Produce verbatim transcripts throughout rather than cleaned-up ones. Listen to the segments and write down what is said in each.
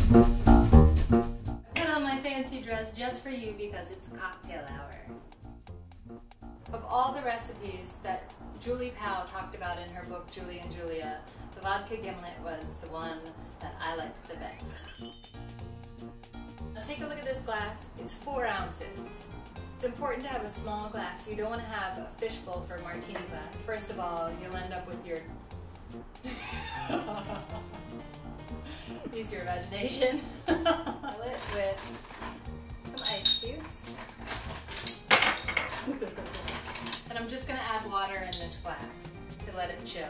Put on my fancy dress just for you because it's cocktail hour. Of all the recipes that Julie Powell talked about in her book Julie and Julia, the Vodka Gimlet was the one that I liked the best. Now take a look at this glass. It's four ounces. It's important to have a small glass. You don't want to have a fishbowl for a martini glass. First of all, you'll end up with your... Use your imagination. Fill it with some ice cubes. And I'm just going to add water in this glass to let it chill.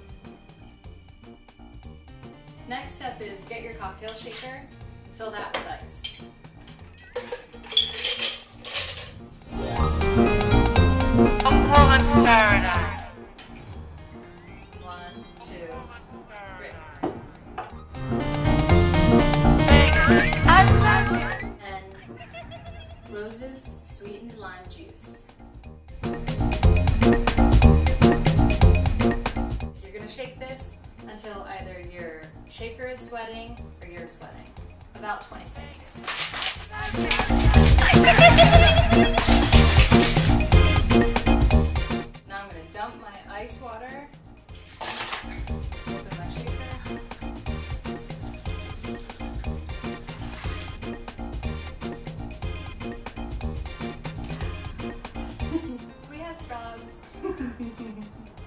Next step is get your cocktail shaker, fill that with ice. A woman's paradise. One, two, three. And Rose's sweetened lime juice. You're going to shake this until either your shaker is sweating or you're sweating. About twenty seconds. Now I'm going to dump my ice water. Open my shaker. We have straws.